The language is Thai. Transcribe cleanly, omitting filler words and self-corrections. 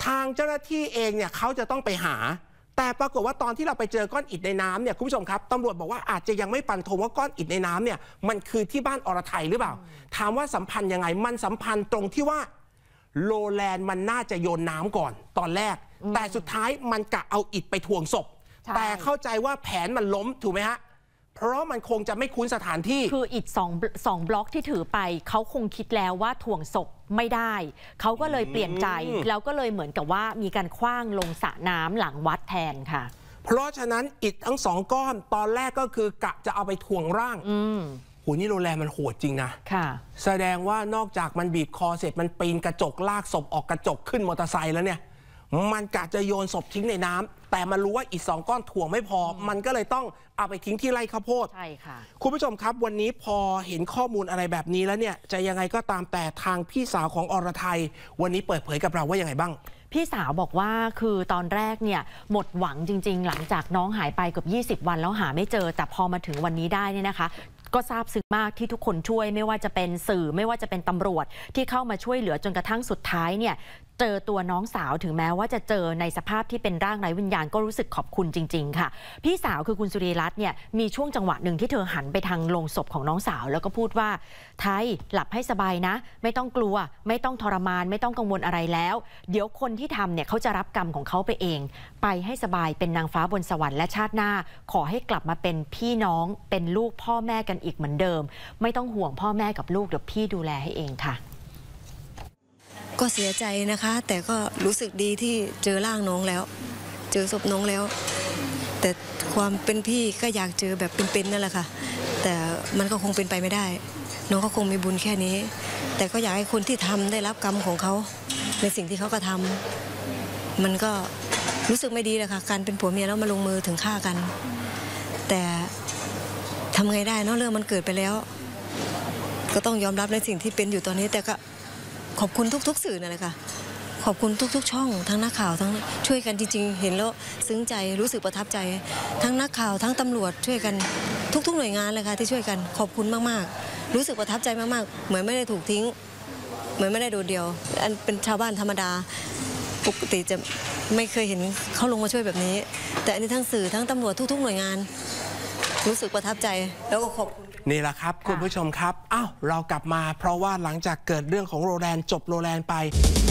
ทางเจ้าหน้าที่เองเนี่ยเขาจะต้องไปหาแต่ปรากฏว่าตอนที่เราไปเจอก้อนอิฐในน้ำเนี่ยคุณผู้ชมครับตำรวจบอกว่าอาจจะยังไม่ฟันธงว่าก้อนอิฐในน้ำเนี่ยมันคือที่บ้านอรไทยหรือเปล่าถามว่าสัมพันธ์ยังไงมันสัมพันธ์ตรงที่ว่าโรแลนด์มันน่าจะโยนน้ำก่อนตอนแรกแต่สุดท้ายมันกะเอาอิฐไปถ่วงศพแต่เข้าใจว่าแผนมันล้มถูกไหมฮะเพราะมันคงจะไม่คุ้นสถานที่คืออิฐสองบล็อกที่ถือไปเขาคงคิดแล้วว่าถ่วงศพไม่ได้เขาก็เลยเปลี่ยนใจแล้วก็เลยเหมือนกับว่ามีการคว้างลงสระน้ำหลังวัดแทนค่ะเพราะฉะนั้นอิฐทั้ง2ก้อนตอนแรกก็คือกะจะเอาไปถ่วงร่างโหนี่โรแลนด์มันโหดจริงนะแสดงว่านอกจากมันบีบคอเสร็จมันปีนกระจกลากศพออกกระจกขึ้นมอเตอร์ไซค์แล้วเนี่ยมันกะจะโยนศพทิ้งในน้ำแต่มันรู้ว่าอีก2ก้อนถ่วงไม่พอมันก็เลยต้องเอาไปทิ้งที่ไร่ข้าวโพดใช่ค่ะคุณผู้ชมครับวันนี้พอเห็นข้อมูลอะไรแบบนี้แล้วเนี่ยจะยังไงก็ตามแต่ทางพี่สาวของอรไทยวันนี้เปิดเผยกับเราว่ายังไงบ้างพี่สาวบอกว่าคือตอนแรกเนี่ยหมดหวังจริงๆหลังจากน้องหายไปเกือบ20 วันแล้วหาไม่เจอแต่พอมาถึงวันนี้ได้เนี่ยนะคะก็ซาบซึ้งมากที่ทุกคนช่วยไม่ว่าจะเป็นสื่อไม่ว่าจะเป็นตำรวจที่เข้ามาช่วยเหลือจนกระทั่งสุดท้ายเนี่ยเจอตัวน้องสาวถึงแม้ว่าจะเจอในสภาพที่เป็นร่างไร้วิญญาณก็รู้สึกขอบคุณจริงๆค่ะพี่สาวคือคุณสุรีรัตน์เนี่ยมีช่วงจังหวะหนึ่งที่เธอหันไปทางโลงศพของน้องสาวแล้วก็พูดว่าไทยหลับให้สบายนะไม่ต้องกลัวไม่ต้องทรมานไม่ต้องกังวลอะไรแล้วเดี๋ยวคนที่ทำเนี่ยเขาจะรับกรรมของเขาไปเองไปให้สบายเป็นนางฟ้าบนสวรรค์และชาติหน้าขอให้กลับมาเป็นพี่น้องเป็นลูกพ่อแม่กันอีกเหมือนเดิมไม่ต้องห่วงพ่อแม่กับลูกเดี๋ยวพี่ดูแลให้เองค่ะก็เสียใจนะคะแต่ก็รู้สึกดีที่เจอร่างน้องแล้วเจอศพน้องแล้วแต่ความเป็นพี่ก็อยากเจอแบบเป็นๆนั่นแหละค่ะแต่มันก็คงเป็นไปไม่ได้น้องก็คงมีบุญแค่นี้แต่ก็อยากให้คนที่ทำได้รับกรรมของเขาในสิ่งที่เขากระทำมันก็รู้สึกไม่ดีแหละค่ะการเป็นผัวเมียแล้วมาลงมือถึงฆ่ากันแต่ทำไงได้เนาะเรื่องมันเกิดไปแล้วก็ต้องยอมรับในสิ่งที่เป็นอยู่ตอนนี้แต่ก็ขอบคุณทุกๆสื่อนั่นแหละค่ะขอบคุณทุกๆช่องทั้งนักข่าวทั้งช่วยกันจริงๆเห็นแล้วซึ้งใจรู้สึกประทับใจทั้งนักข่าวทั้งตำรวจช่วยกันทุกๆหน่วยงานเลยค่ะที่ช่วยกันขอบคุณมากๆรู้สึกประทับใจมากๆเหมือนไม่ได้ถูกทิ้งเหมือนไม่ได้โดดเดี่ยวอันเป็นชาวบ้านธรรมดาปกติจะไม่เคยเห็นเขาลงมาช่วยแบบนี้แต่อันนี้ทั้งสื่อทั้งตำรวจทุกๆหน่วยงานรู้สึกประทับใจแล้วก็ขอบคุณนี่แหละครับคุณผู้ชมครับอ้าวเรากลับมาเพราะว่าหลังจากเกิดเรื่องของโรแลนด์จบโรแลนด์ไป